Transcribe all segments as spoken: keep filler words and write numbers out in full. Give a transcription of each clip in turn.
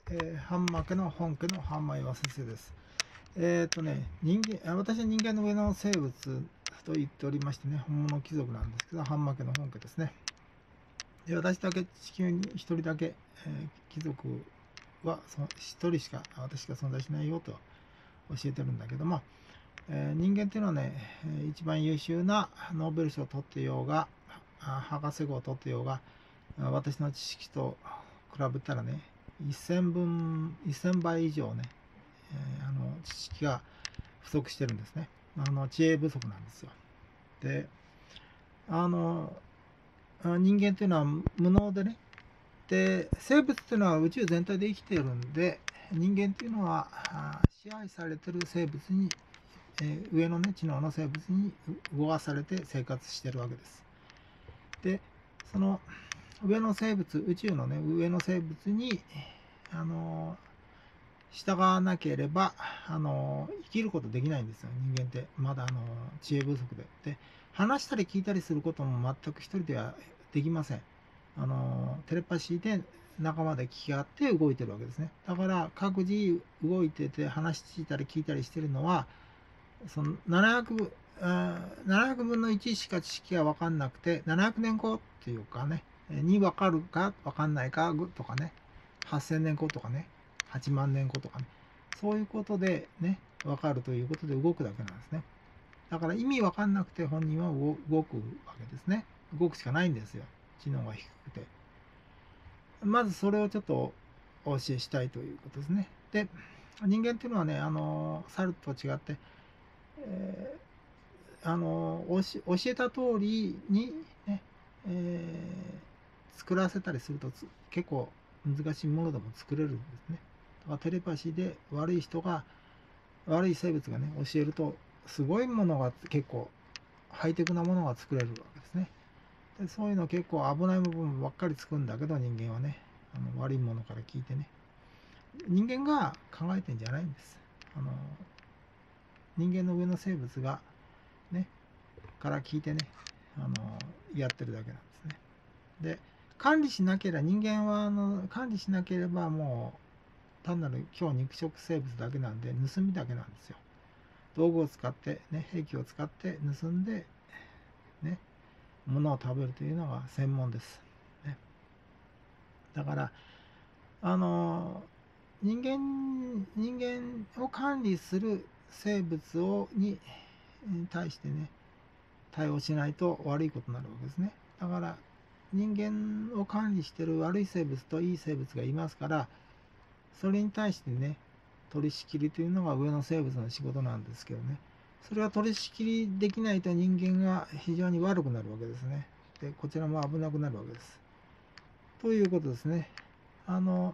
えー、ハンマ家の本家のハンマ岩先生です。えっ、ー、とね、人間、私は人間の上の生物と言っておりましてね、本物貴族なんですけど、ハンマ家の本家ですね。で、私だけ地球に一人だけ、えー、貴族は一人しか、私が存在しないよと教えてるんだけども、えー、人間っていうのはね、一番優秀なノーベル賞を取ってようが、博士号を取ってようが、私の知識と比べたらね、せんぶん、せんばい以上ね、えー、あの知識が不足してるんですね。あの知恵不足なんですよ。で、あの人間というのは無能でね、で生物というのは宇宙全体で生きているんで、人間というのは支配されてる生物に、えー、上のね知能の生物に動かされて生活してるわけです。で、その上の生物、宇宙のね上の生物にあの従わなければあの生きることできないんですよ、人間って。まだあの知恵不足で。で、話したり聞いたりすることも全く一人ではできません。あのテレパシーで仲間で聞き合って動いてるわけですね。だから各自動いてて話したり聞いたりしてるのは、そのななひゃく、ななひゃくぶんのいちしか知識が分かんなくて、ななひゃくねんごっていうかね、に分かるか分かんないかとかね、はっせんねんごとかね、はちまんねんごとかね、そういうことでね、分かるということで動くだけなんですね。だから意味分かんなくて本人は動くわけですね。動くしかないんですよ、知能が低くて。まずそれをちょっとお教えしたいということですね。で、人間っていうのはね、あの猿と違って、えー、あの教えた通りにね、えー、作らせたりすると結構難しいものでも作れるんですね。だからテレパシーで悪い人が、悪い生物がね教えるとすごいものが、結構ハイテクなものが作れるわけですね。で、そういうの結構危ない部分ばっかりつくんだけど、人間はね、あの悪いものから聞いてね、人間が考えてんじゃないんです。あの人間の上の生物がねから聞いてね、あのやってるだけなんですね。で、管理しなければ、人間はあの管理しなければもう単なる今日肉食生物だけなんで、盗みだけなんですよ。道具を使ってね、兵器を使って盗んでね、物を食べるというのが専門です、ね。だからあの人間人間を管理する生物をに対してね、対応しないと悪いことになるわけですね。だから人間を管理している悪い生物といい生物がいますから、それに対してね、取り仕切りというのが上の生物の仕事なんですけどね、それは取り仕切りできないと人間が非常に悪くなるわけですね。で、こちらも危なくなるわけです。ということですね。あの、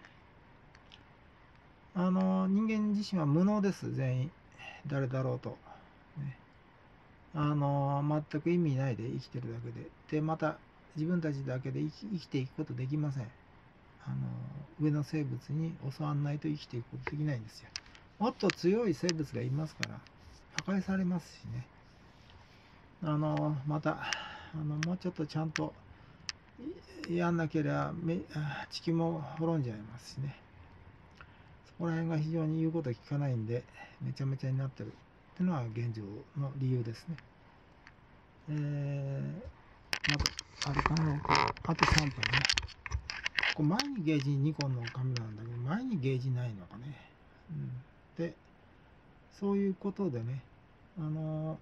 あの人間自身は無能です、全員。誰だろうと。ね、あの全く意味ないで生きてるだけで。で、また自分たちだけで生き生きていくことできません。あの上の生物に教わらないと生きていくことできないんですよ。もっと強い生物がいますから破壊されますしね。あのまたあのもうちょっとちゃんとやんなければ地球も滅んじゃいますしね。そこら辺が非常に言うこと聞かないんで、めちゃめちゃになってるっていうのは現状の理由ですね。えー、またあれかな、あとさんぷんね。これ前にゲージニコンのカメラなんだけど、前にゲージないのかね。うん、で、そういうことでね、あの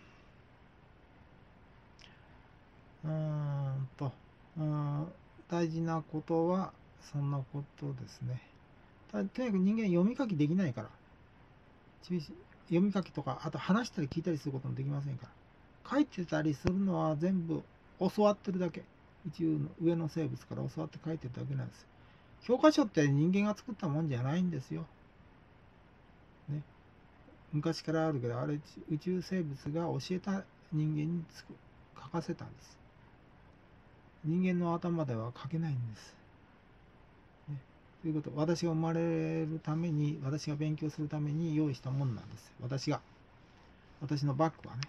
うーんと、うん、大事なことはそんなことですね。とにかく人間読み書きできないから、読み書きとか、あと話したり聞いたりすることもできませんから、書いてたりするのは全部教わってるだけ。一応上の生物から教わって書いてるだけなんです。教科書って人間が作ったもんじゃないんですよ。ね、昔からあるけど、あれ宇宙生物が教えた人間につく書かせたんです。人間の頭では書けないんです。ね、ということ、私が生まれるために、私が勉強するために用意したものなんです。私が。私のバッグはね。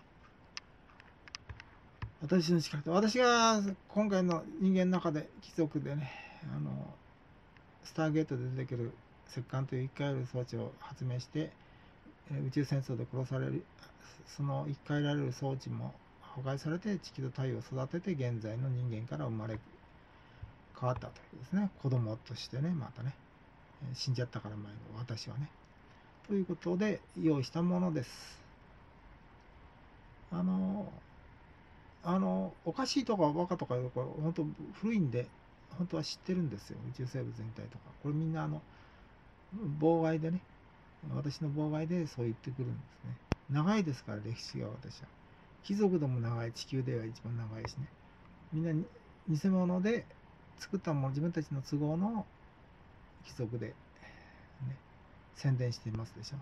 私の力と、私が今回の人間の中で貴族でね、あのスターゲートで出てくる石棺という生き返る装置を発明して、宇宙戦争で殺される、その生き返られる装置も破壊されて地球と太陽を育てて現在の人間から生まれ変わったということですね。子供としてね、またね、死んじゃったから前の私はね。ということで用意したものです。あの、あの、おかしいとかバカとかいうこれ本当古いんで、本当は知ってるんですよ。宇宙生物全体とか。これみんなあの、妨害でね、私の妨害でそう言ってくるんですね。長いですから、歴史が私は。貴族でも長い、地球では一番長いしね。みんな偽物で作ったもの、自分たちの都合の貴族で、ね、宣伝していますでしょ。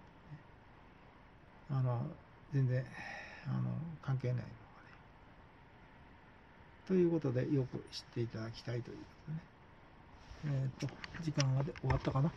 あの、全然、あの、関係ないのがね。ということで、よく知っていただきたいということでね。えっ、ー、と、時間がで終わったかな。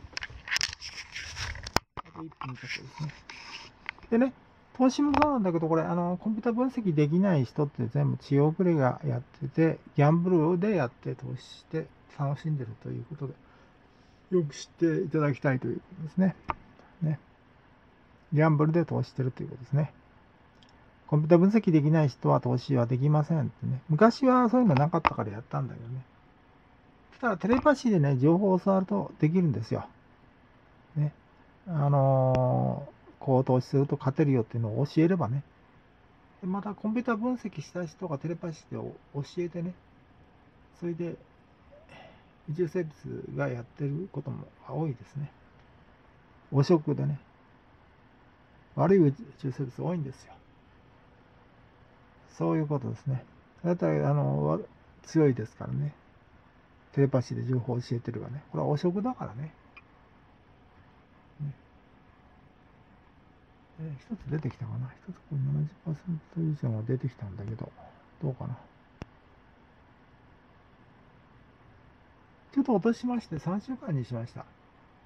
あといっぷんちょっとですね。でね、投資もそうなんだけど、これ、あの、コンピュータ分析できない人って全部血遅れがやってて、ギャンブルでやって投資して楽しんでるということで、よく知っていただきたいということですね。ね。ギャンブルで投資してるということですね。コンピュータ分析できない人は投資はできませんってね。昔はそういうのなかったからやったんだけどね。ただテレパシーでね、情報を教わるとできるんですよ。ね。あのー、こう投資すると勝てるよっていうのを教えればね。でまたコンピュータ分析した人がテレパシーで教えてね。それで宇宙生物がやってることも多いですね。汚職でね。悪い宇宙生物多いんですよ。そういうことですね。だったら、あの、強いですからね。テレパシーで情報を教えてるわね。これは汚職だからね。ねえー、一つ出てきたかな。一つこれななじゅっパーセント以上が出てきたんだけど、どうかな。ちょっと落としましてさんしゅうかんにしました。